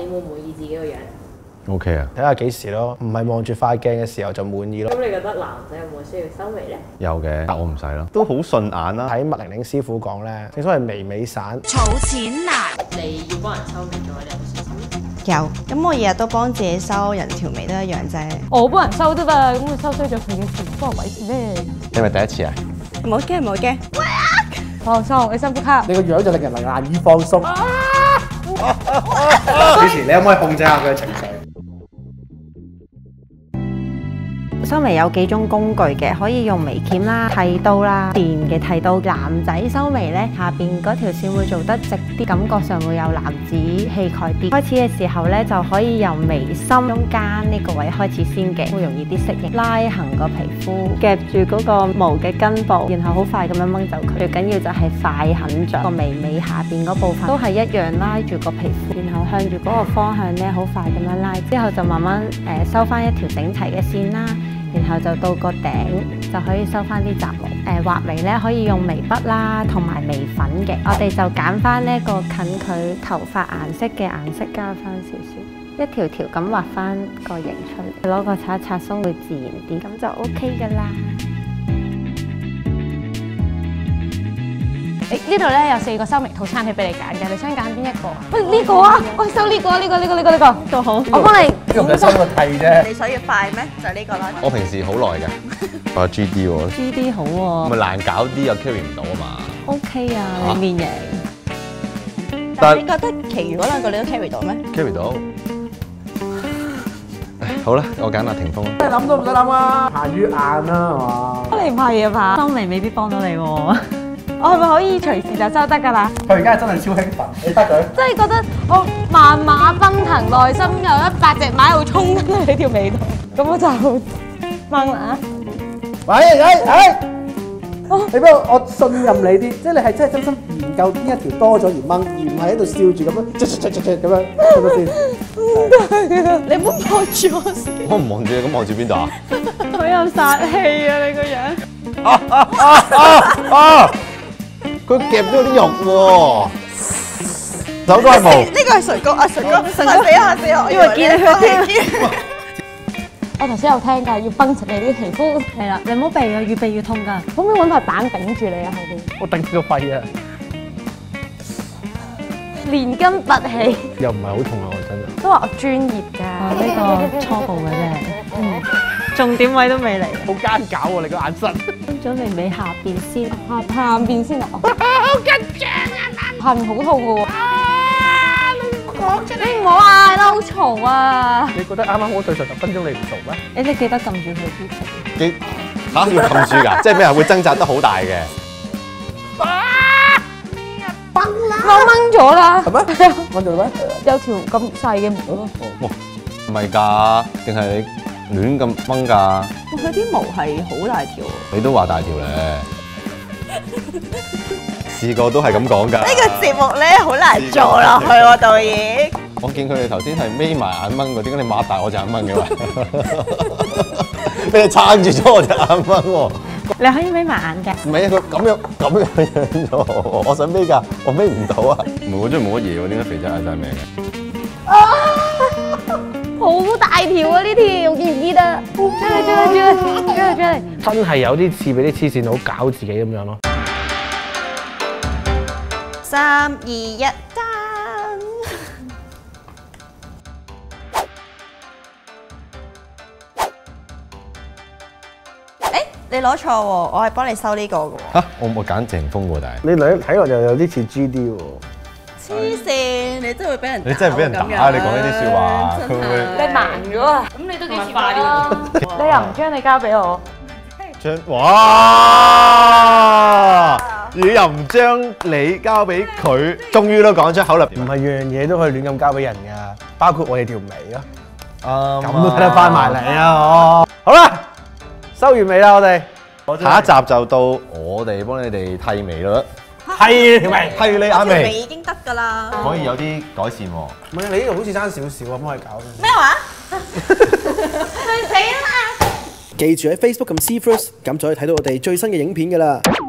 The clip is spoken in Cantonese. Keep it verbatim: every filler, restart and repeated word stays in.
滿唔滿意自己個樣 ？O K 啊， 睇下幾時咯，唔係望住塊鏡嘅時候就滿意咯。 咁你覺得男仔有冇需要修眉咧？ 有嘅，但我唔使咯，都好順眼啦。 睇麥玲玲師傅講咧，正所謂眉尾散， 儲錢難。 你要幫人修眉嘅話，你有冇信心？ 有，咁我日日都幫自己修，人條眉都一樣啫。 我幫人修啫嘛，咁佢修衰咗佢嘅事，幫我鬼事咩？ 你係咪第一次啊？ 唔好驚，唔好驚。 放鬆，你深呼吸。 你個樣就令人難以放鬆。主持，你可唔可以控制下佢嘅情緒？ 修眉有幾種工具嘅，可以用眉鉗啦、剃刀啦、電嘅剃刀。男仔修眉咧，下邊嗰條線會做得直啲，感覺上會有男子氣概啲。開始嘅時候咧，就可以由眉心中間呢個位開始先嘅，會容易啲適應。拉行個皮膚，夾住嗰個毛嘅根部，然後好快咁樣掹走佢。最緊要就係快狠準，個眉尾下邊嗰部分都係一樣拉住個皮膚，然後向住嗰個方向咧，好快咁樣拉，之後就慢慢誒、呃、收翻一條整齊嘅線啦。然後就到個頂就可以收翻啲雜毛。誒、呃、畫眉咧可以用眉筆啦，同埋眉粉嘅。我哋就揀翻呢個近佢頭髮顏色嘅顏色，加翻少少，一條條咁畫翻個形出嚟，攞個刷刷鬆會自然啲，咁就 O K 噶啦。 誒呢度咧有四個修眉套餐係俾你揀嘅，你想揀邊一個？喂呢個啊，我修呢個呢個呢個呢個呢個都好，我幫你。 呢個唔使收個剃啫。 你想要快咩？就係呢個啦。 我平時好耐嘅，我 G D 喎 G D 好喎， 咪難搞啲又 carry 唔到啊嘛。 O K 啊，你面型。 但係你覺得其餘嗰兩個你都 carry 到咩 ？carry 到。好啦，我揀阿霆鋒。 你諗都唔使諗啊，限於眼啦係嘛？ 你唔係啊嘛？ 修眉未必幫到你喎。 我係咪可以隨時就收得㗎啦？ 佢而家真係超興奮，你睇佢。 即係覺得我萬馬奔騰，內心有一百隻馬喺度衝緊喺你條眉度，咁我就掹啦。 喂喂喂！你不過我信任你啲，即係你係真係真心研究邊一條多咗而掹，而唔係喺度笑住咁樣，啜啜啜啜咁樣，係咪先？ 唔得啊！ 你唔好望住我先。 我唔望住你，咁望住邊度啊？ 好有殺氣啊！你個樣。 啊啊啊啊啊！佢夾咗啲肉喎，手都係毛。 呢個係唇膏啊，唇膏，唇膏死下死下， 以為見佢添。我頭先有聽㗎，要崩實你啲皮膚。 係啦，你唔好避啊，越避越痛㗎。 可唔可以揾塊板頂住你啊？後邊。 我頂住個肺啊！ 連根拔起。 又唔係好痛啊！我真係。 都話我專業㗎。 哦，呢個初步嘅啫。嗯。重點位都未嚟。 好奸狡喎！你個眼神。 分咗眉尾下邊先， 下下邊先啊！好緊張啊！下邊好痛㗎喎。你講出嚟。你唔好嗌啦，好嘈啊！ 你覺得啱啱好對上十分鐘你唔做咩？ 你哋記得撳住佢啲皮。 幾嚇要撳住㗎？即係咩啊？會掙扎得好大嘅。 崩啦！我掹咗啦。 係咩？掹咗咩？ 有條咁細嘅毛咯。 哇！唔係㗎，定係你？亂咁掹㗎， 佢啲毛係好大條。 你都話大條咧，試過都係咁講㗎。 呢個節目咧好難做落去喎，導演。 我見佢哋頭先係眯埋眼掹㗎，點解你擘大我隻眼掹嘅嘛？俾你撐住咗我隻眼掹喎。 你可以眯埋眼嘅。 唔係啊，佢咁樣咁樣樣咗，我想眯㗎，我眯唔到啊。唔係我真係冇乜嘢喎，點解肥仔嗌晒命嘅？ 好大條啊！呢條見唔見啊？出嚟出嚟出嚟出嚟出嚟！ 真係有啲似俾啲黐線佬搞自己咁樣咯。 三二一，單！誒，你攞錯喎，我係幫你收呢個嘅喎。 嚇！我我揀霆鋒喎，但係你兩睇落又有啲似 G D 喎。 黐線，你真係會俾人你真係俾人打，你講呢啲説話，佢會唔會？ 你盲咗啊！咁你都幾似快啲。你又唔將你交俾我？ 將哇！你又唔將你交俾佢，終於都講出口啦。 唔係樣樣嘢都可以亂咁交俾人㗎，包括我哋條眉咯。 啊， 咁都睇得翻埋嚟啊！我好啦，收完尾啦，我哋下一集就到我哋幫你哋剃眉啦。 剃條眉， 剃你眼條眉眉， 已經得㗎啦。 可以有啲改善喎。 唔係你呢度好似爭少少啊，幫佢搞。 咩話？去死啦！ 記住喺 Facebook 撳 See First，咁就可以睇到我哋最新嘅影片㗎啦。